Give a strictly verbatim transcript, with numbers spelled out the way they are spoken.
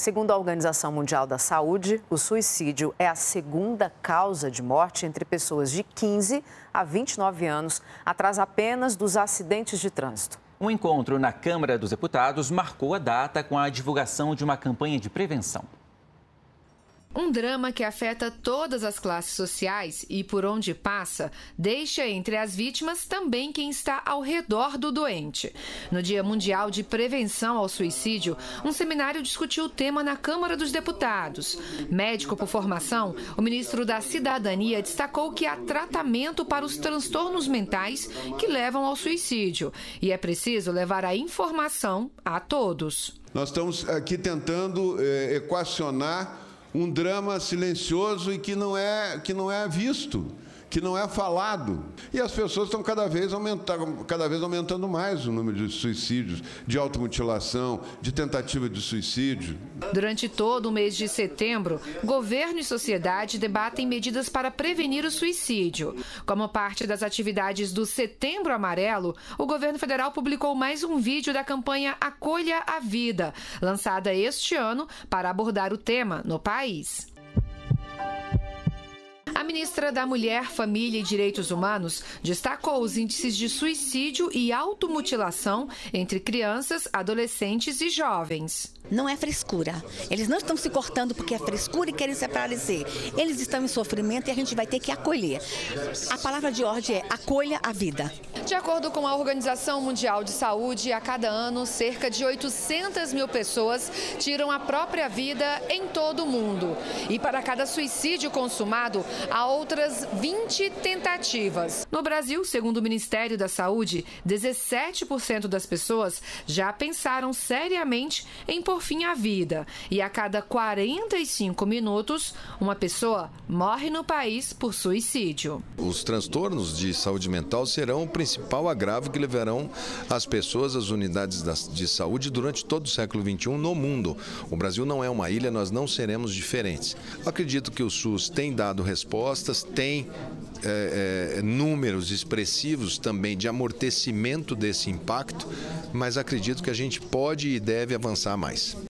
Segundo a Organização Mundial da Saúde, o suicídio é a segunda causa de morte entre pessoas de quinze a vinte e nove anos, atrás apenas dos acidentes de trânsito. Um encontro na Câmara dos Deputados marcou a data com a divulgação de uma campanha de prevenção. Um drama que afeta todas as classes sociais e, por onde passa, deixa entre as vítimas também quem está ao redor do doente. No Dia Mundial de Prevenção ao Suicídio, um seminário discutiu o tema na Câmara dos Deputados. Médico por formação, o ministro da Cidadania destacou que há tratamento para os transtornos mentais que levam ao suicídio e é preciso levar a informação a todos. Nós estamos aqui tentando é, equacionar um drama silencioso e que não é, que não é visto, que não é falado. E as pessoas estão cada vez aumentando, cada vez aumentando mais o número de suicídios, de automutilação, de tentativa de suicídio. Durante todo o mês de setembro, governo e sociedade debatem medidas para prevenir o suicídio. Como parte das atividades do Setembro Amarelo, o governo federal publicou mais um vídeo da campanha Acolha a Vida, lançada este ano para abordar o tema no país. A ministra da Mulher, Família e Direitos Humanos destacou os índices de suicídio e automutilação entre crianças, adolescentes e jovens. Não é frescura. Eles não estão se cortando porque é frescura e querem se aparecer. Eles estão em sofrimento e a gente vai ter que acolher. A palavra de ordem é acolha a vida. De acordo com a Organização Mundial de Saúde, a cada ano, cerca de oitocentas mil pessoas tiram a própria vida em todo o mundo. E para cada suicídio consumado, há outras vinte tentativas. No Brasil, segundo o Ministério da Saúde, dezessete por cento das pessoas já pensaram seriamente em pôr fim à vida. E a cada quarenta e cinco minutos, uma pessoa morre no país por suicídio. Os transtornos de saúde mental serão o principal agravo que levarão as pessoas às unidades de saúde durante todo o século vinte e um no mundo. O Brasil não é uma ilha, nós não seremos diferentes. Eu acredito que o SUS tem dado respostas, tem é, é, números expressivos também de amortecimento desse impacto, mas acredito que a gente pode e deve avançar mais.